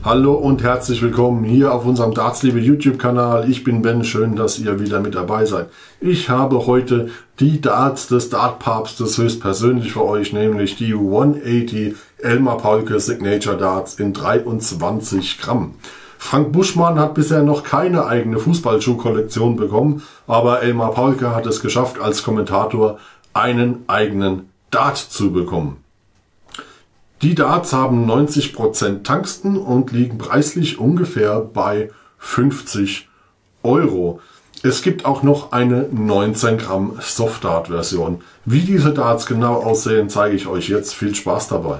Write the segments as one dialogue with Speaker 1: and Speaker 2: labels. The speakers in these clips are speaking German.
Speaker 1: Hallo und herzlich willkommen hier auf unserem Dartsliebe YouTube-Kanal. Ich bin Ben, schön, dass ihr wieder mit dabei seid. Ich habe heute die Darts des Dartpapstes höchstpersönlich für euch, nämlich die 180 Elmar Paulke Signature Darts in 23 Gramm. Frank Buschmann hat bisher noch keine eigene Fußballschuhkollektion bekommen, aber Elmar Paulke hat es geschafft, als Kommentator einen eigenen Dart zu bekommen. Die Darts haben 90% Tungsten und liegen preislich ungefähr bei 50 Euro. Es gibt auch noch eine 19 Gramm Soft Dart Version. Wie diese Darts genau aussehen, zeige ich euch jetzt. Viel Spaß dabei.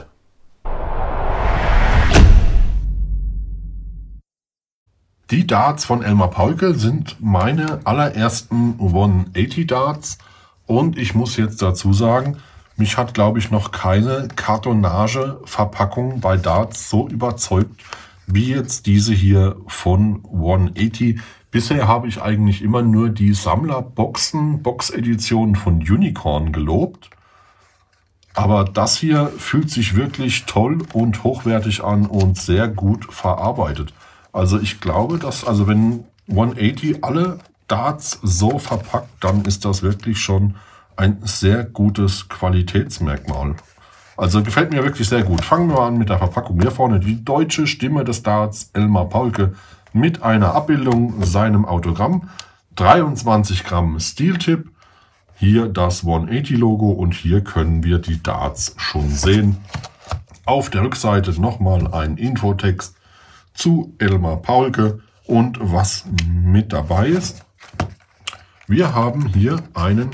Speaker 1: Die Darts von Elmar Paulke sind meine allerersten 180 Darts und ich muss jetzt dazu sagen, mich hat, glaube ich, noch keine Kartonage-Verpackung bei Darts so überzeugt, wie jetzt diese hier von 180. Bisher habe ich eigentlich immer nur die Sammlerbox-Edition von Unicorn gelobt. Aber das hier fühlt sich wirklich toll und hochwertig an und sehr gut verarbeitet. Also ich glaube, dass, wenn 180 alle Darts so verpackt, dann ist das wirklich schon ein sehr gutes Qualitätsmerkmal. Also gefällt mir wirklich sehr gut. Fangen wir an mit der Verpackung. Hier vorne die deutsche Stimme des Darts, Elmar Paulke, mit einer Abbildung, seinem Autogramm. 23 Gramm Steel Tip. Hier das 180 Logo und hier können wir die Darts schon sehen. Auf der Rückseite nochmal ein Infotext zu Elmar Paulke und was mit dabei ist. Wir haben hier einen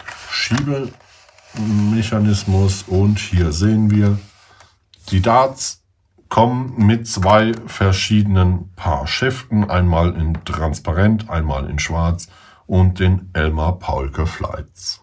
Speaker 1: Schiebemechanismus und hier sehen wir, die Darts kommen mit zwei verschiedenen Paar Schäften, einmal in transparent, einmal in schwarz und den Elmar Paulke Flights.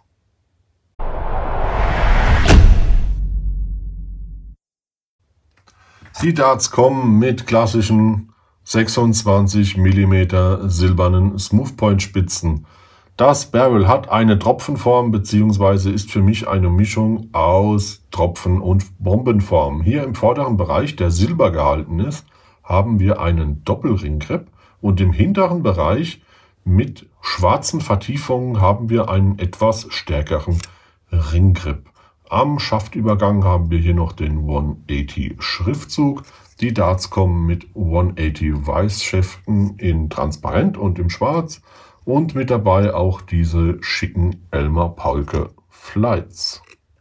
Speaker 1: Die Darts kommen mit klassischen 26 mm silbernen Smoothpoint Spitzen. Das Barrel hat eine Tropfenform bzw. ist für mich eine Mischung aus Tropfen- und Bombenform. Hier im vorderen Bereich, der silber gehalten ist, haben wir einen Doppelringgrip und im hinteren Bereich mit schwarzen Vertiefungen haben wir einen etwas stärkeren Ringgrip. Am Schaftübergang haben wir hier noch den 180 Schriftzug. Die Darts kommen mit 180 Weißschäften in transparent und im Schwarz. Und mit dabei auch diese schicken Elmar Paulke Flights.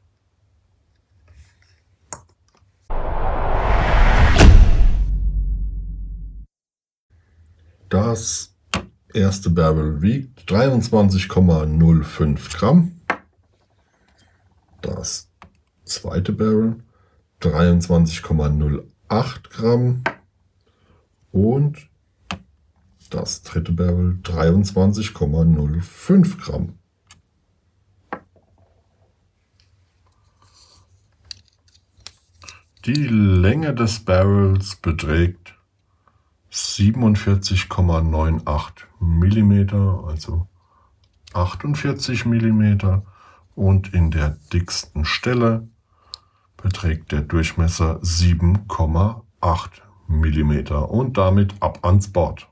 Speaker 1: Das erste Barrel wiegt 23,05 Gramm. Das zweite Barrel 23,08 Gramm. Und das dritte Barrel 23,05 Gramm. Die Länge des Barrels beträgt 47,98 mm, also 48 mm. Und in der dicksten Stelle beträgt der Durchmesser 7,8 mm. Und damit ab ans Board.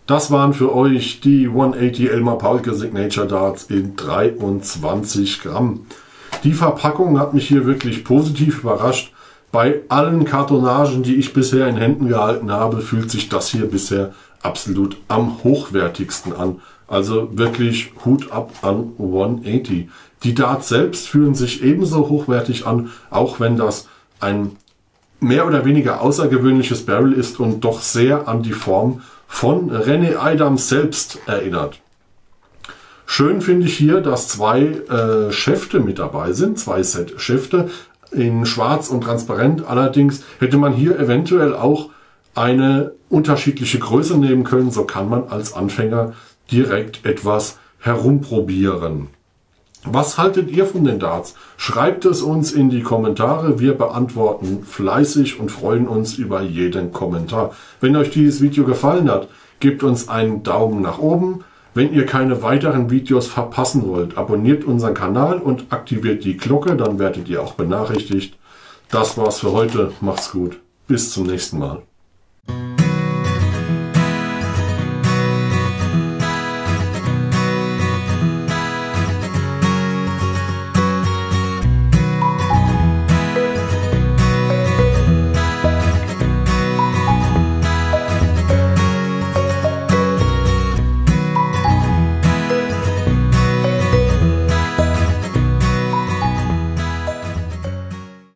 Speaker 1: Das waren für euch die 180 Elmar Paulke Signature Darts in 23 Gramm. Die Verpackung hat mich hier wirklich positiv überrascht. Bei allen Kartonagen, die ich bisher in Händen gehalten habe, fühlt sich das hier bisher absolut am hochwertigsten an. Also wirklich Hut ab an 180. Die Darts selbst fühlen sich ebenso hochwertig an, auch wenn das ein mehr oder weniger außergewöhnliches Barrel ist und doch sehr an die Form von René Adams selbst erinnert. Schön finde ich hier, dass zwei Schäfte mit dabei sind, zwei Set-Schäfte in schwarz und transparent. Allerdings hätte man hier eventuell auch eine unterschiedliche Größe nehmen können, so kann man als Anfänger direkt etwas herumprobieren. Was haltet ihr von den Darts? Schreibt es uns in die Kommentare. Wir beantworten fleißig und freuen uns über jeden Kommentar. Wenn euch dieses Video gefallen hat, gebt uns einen Daumen nach oben. Wenn ihr keine weiteren Videos verpassen wollt, abonniert unseren Kanal und aktiviert die Glocke, dann werdet ihr auch benachrichtigt. Das war's für heute. Macht's gut. Bis zum nächsten Mal.